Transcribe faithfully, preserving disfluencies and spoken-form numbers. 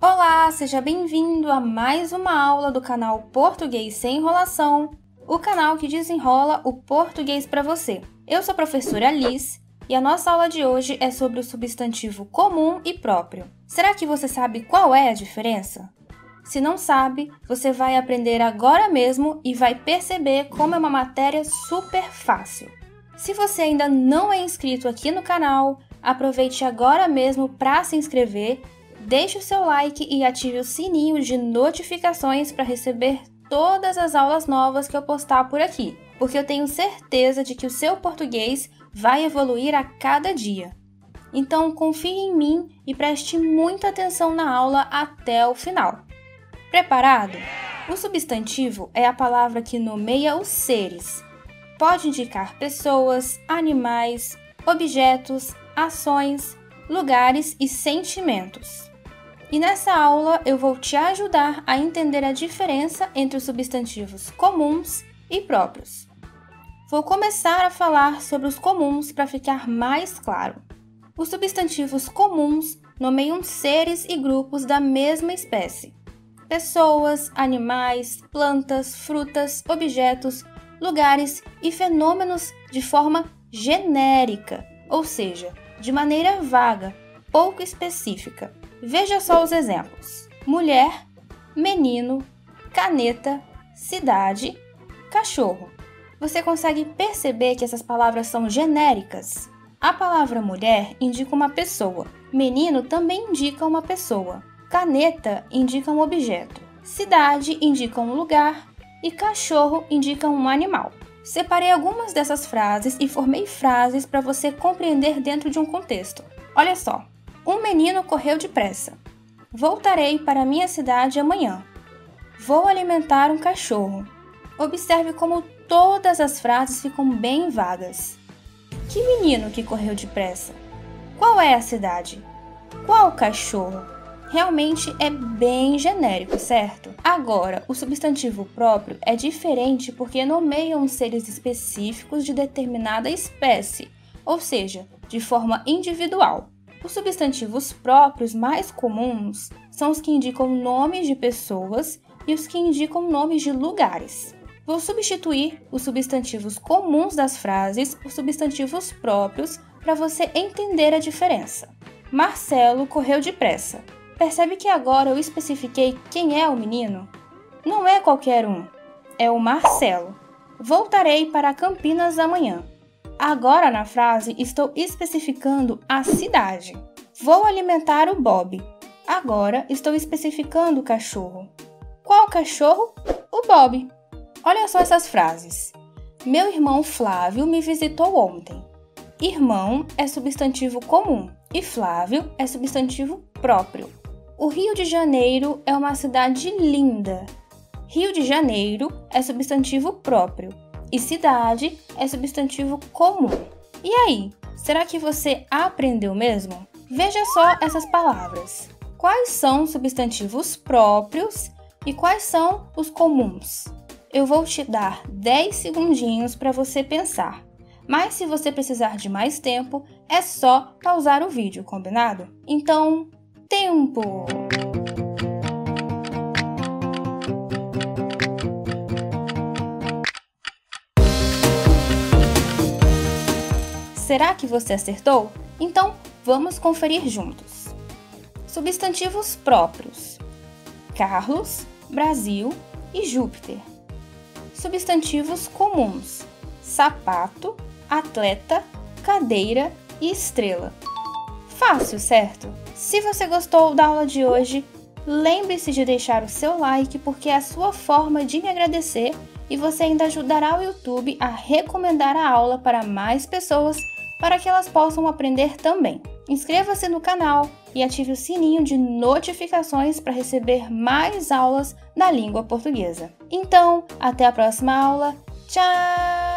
Olá, seja bem-vindo a mais uma aula do canal Português Sem Enrolação, o canal que desenrola o português para você. Eu sou a professora Liz e a nossa aula de hoje é sobre o substantivo comum e próprio. Será que você sabe qual é a diferença? Se não sabe, você vai aprender agora mesmo e vai perceber como é uma matéria super fácil. Se você ainda não é inscrito aqui no canal, aproveite agora mesmo para se inscrever. Deixe o seu like e ative o sininho de notificações para receber todas as aulas novas que eu postar por aqui, porque eu tenho certeza de que o seu português vai evoluir a cada dia. Então confie em mim e preste muita atenção na aula até o final. Preparado? O substantivo é a palavra que nomeia os seres. Pode indicar pessoas, animais, objetos, ações, lugares e sentimentos. E nessa aula eu vou te ajudar a entender a diferença entre os substantivos comuns e próprios. Vou começar a falar sobre os comuns para ficar mais claro. Os substantivos comuns nomeiam seres e grupos da mesma espécie. Pessoas, animais, plantas, frutas, objetos, lugares e fenômenos de forma genérica, ou seja, de maneira vaga, pouco específica. Veja só os exemplos: mulher, menino, caneta, cidade, cachorro. Você consegue perceber que essas palavras são genéricas? A palavra mulher indica uma pessoa, menino também indica uma pessoa, caneta indica um objeto, cidade indica um lugar e cachorro indica um animal. Separei algumas dessas frases e formei frases para você compreender dentro de um contexto. Olha só. Um menino correu depressa. Voltarei para minha cidade amanhã. Vou alimentar um cachorro. Observe como todas as frases ficam bem vagas. Que menino que correu depressa? Qual é a cidade? Qual cachorro? Realmente é bem genérico, certo? Agora, o substantivo próprio é diferente porque nomeiam seres específicos de determinada espécie, ou seja, de forma individual. Os substantivos próprios mais comuns são os que indicam nomes de pessoas e os que indicam nomes de lugares. Vou substituir os substantivos comuns das frases por substantivos próprios para você entender a diferença. Marcelo correu depressa. Percebe que agora eu especifiquei quem é o menino? Não é qualquer um, é o Marcelo. Voltarei para Campinas amanhã. Agora na frase estou especificando a cidade. Vou alimentar o Bob. Agora estou especificando o cachorro. Qual cachorro? O Bob. Olha só essas frases. Meu irmão Flávio me visitou ontem. Irmão é substantivo comum e Flávio é substantivo próprio. O Rio de Janeiro é uma cidade linda. Rio de Janeiro é substantivo próprio. E cidade é substantivo comum. E aí, será que você aprendeu mesmo? Veja só essas palavras. Quais são os substantivos próprios e quais são os comuns? Eu vou te dar dez segundinhos para você pensar. Mas se você precisar de mais tempo, é só pausar o vídeo, combinado? Então, tempo! Será que você acertou? Então, vamos conferir juntos. Substantivos próprios: Carlos, Brasil e Júpiter. Substantivos comuns: sapato, atleta, cadeira e estrela. Fácil, certo? Se você gostou da aula de hoje, lembre-se de deixar o seu like porque é a sua forma de me agradecer e você ainda ajudará o YouTube a recomendar a aula para mais pessoas para que elas possam aprender também. Inscreva-se no canal e ative o sininho de notificações para receber mais aulas da língua portuguesa. Então, até a próxima aula. Tchau!